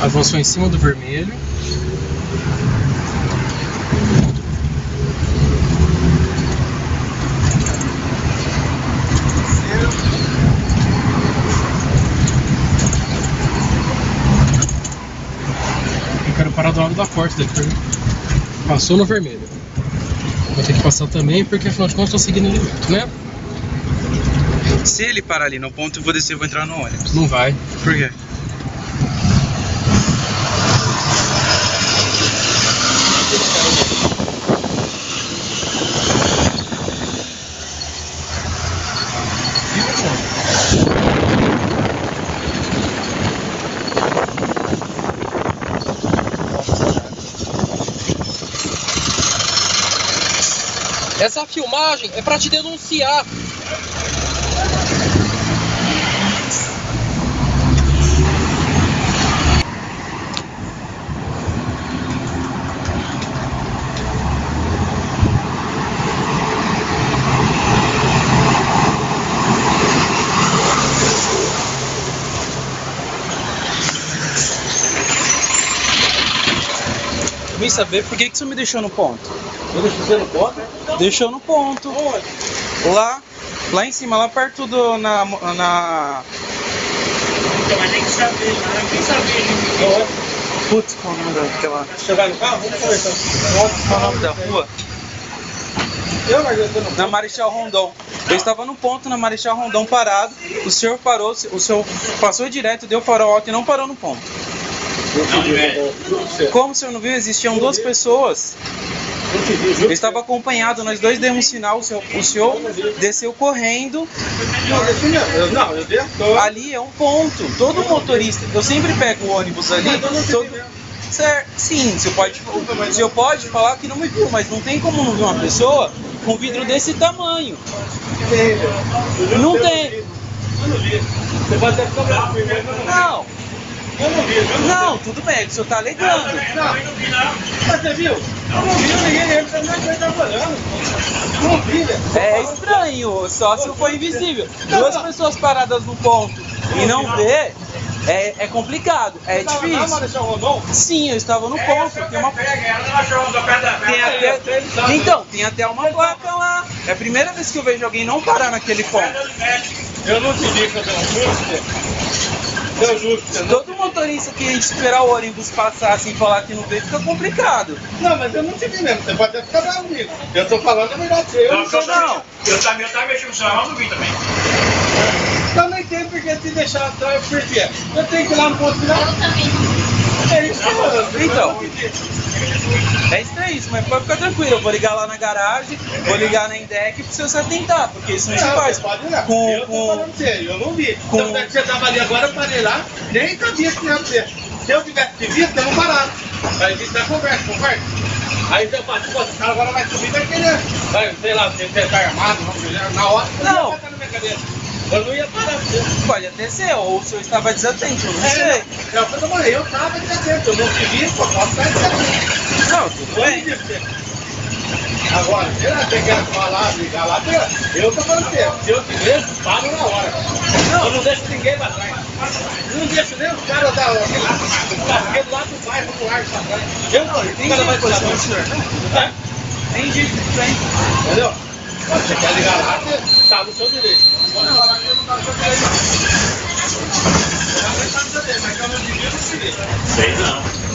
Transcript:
Avançou em cima do vermelho. Eu quero parar do lado da porta dele. Passou no vermelho. Vou ter que passar também, porque afinal de contas eu tô seguindo o limite, né? Se ele parar ali no ponto, eu vou descer e vou entrar no ônibus. Não vai. Por quê? Essa filmagem é pra te denunciar. Vem saber por que você me deixou no ponto? Eu deixei você no ponto? Deixou no ponto. Onde? Lá em cima, lá perto do. Na... Então, mas tem que saber, né? Tem que saber. Putz, qual é o nome daquela. Você vai no carro? Vamos conversar. Qual é o nome da rua? Na Marechal Rondon. Eu estava no ponto na Marechal Rondon parado. O senhor parou, o senhor passou direto, deu farol alto e não parou no ponto. Como o senhor não viu? Existiam duas pessoas. Eu estava acompanhado, nós dois demos sinal, o senhor desceu correndo. Não, eu dei. Ali é um ponto. Todo motorista, eu sempre pego o ônibus ali. Certo, sim, o senhor pode falar que não me viu, mas não tem como não ver uma pessoa com vidro desse tamanho. Não tem. Eu não vi. Você pode até ficar bravo primeiro. Não. Eu não vi. Não, tudo bem, o senhor está alegando. Não. Mas você viu? Eu não vi, ninguém tá olhando. Não vi, velho. É estranho, só se for invisível. Duas pessoas paradas no ponto e não ver, é complicado, é difícil. Sim, eu estava no ponto. Tem até uma placa lá. É a primeira vez que eu vejo alguém não parar naquele ponto. Eu não te vi fazer um justo. Eu justo. Todo motorista que esperar o ônibus passar assim e falar que não vê, fica complicado. Não, mas eu não te vi mesmo. Você pode até ficar bravo comigo. Eu tô falando a verdade. Eu não sou não. Eu também mexendo no celular, mas não vi também. Também tem porque te deixar atrás, por quê? Eu tenho que ir lá no ponto final. Eu também. É isso que eu falando. Então, é estranho isso, mas pode ficar tranquilo. Eu vou ligar lá na garagem, vou ligar na INDEC pra você se atentar, porque isso não se faz. Pode ir lá. Eu tô falando sério, eu não vi. Tanto é que você tava ali agora, eu parei lá, nem sabia que ia ser. Se eu tivesse te visto, eu não parava. Aí a gente dá conversa. Aí você fala, pô, esse cara agora vai subir, vai querer. Vai, sei lá, você tá armado, na hora, você não vai botar na minha cabeça. Eu não ia parar. Pode até ser, ou o senhor estava desatento, eu não sei. Eu tava desatento, eu não te vi, só posso estar desatento. Não, tudo bem. Agora, se você quer falar, ligar lá, eu tô falando sério. Se eu te vejo, paro na hora. Não, eu não deixo ninguém pra trás. Eu não deixo nem os caras da hora. Porque do lado do bairro, no ar, pra trás. Eu não, o cara vai posição do senhor. Tem jeito de bem. Entendeu? Você quer ligar lá, você tá no seu direito. Pode falar que eu não tá no seu direito, não. Eu não tá no seu direito, mas que eu não devia, eu não te vi. Sei não.